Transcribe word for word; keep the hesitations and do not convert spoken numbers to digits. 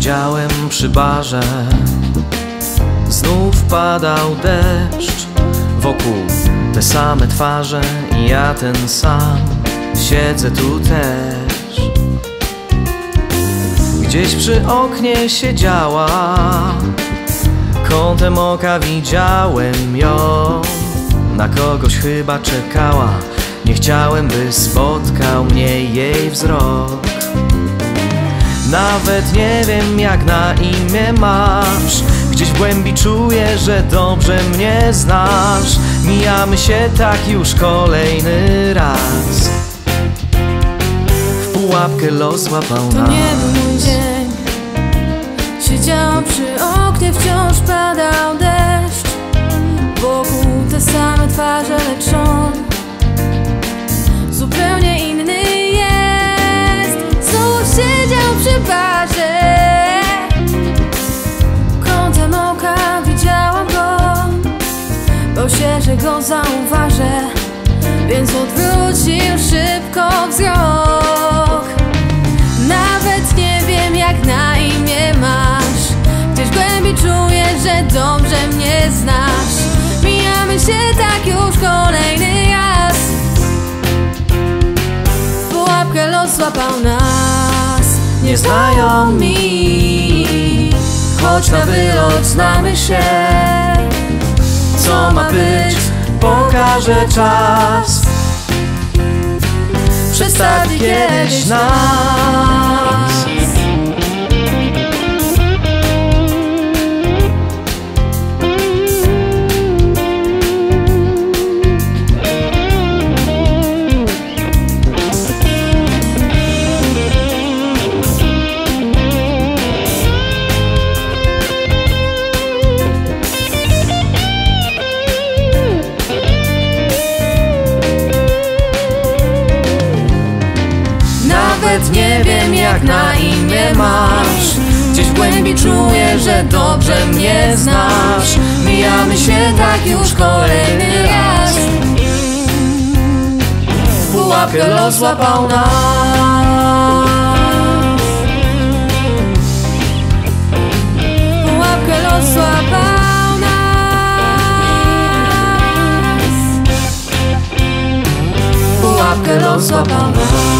Siedziałem przy barze, znów padał deszcz. Wokół te same twarze i ja ten sam siedzę tu też. Gdzieś przy oknie siedziała, kątem oka widziałem ją. Na kogoś chyba czekała, nie chciałem, by spotkał mnie jej wzrok. Nawet nie wiem, jak na imię masz. Gdzieś w głębi czuję, że dobrze mnie znasz. Mijamy się tak już kolejny raz. W pułapkę los złapał nas. To nie był mój dzień. Siedziałam przy oknie, wciąż padał deszcz. Wokół te same twarze, lecz on zupełnie inny jest. Znów siedział przy barze, kątem oka widziałam go. Bał się, że go zauważę, więc odwrócił szybko wzrok. Nawet nie wiem, jak na imię masz. Gdzieś w głębi czuję, że dobrze mnie znasz. Mijamy się tak już kolejny raz. W pułapkę los złapał nas. Nieznajomi, choć na wylot znamy się. Co ma być, pokaże czas. Przedstawi kiedyś nas. Nawet nie wiem, jak na imię masz. Gdzieś w głębi czuję, że dobrze mnie znasz. Mijamy się tak już kolejny raz. W pułapkę los złapał nas. W pułapkę los złapał nas. W pułapkę los złapał nas.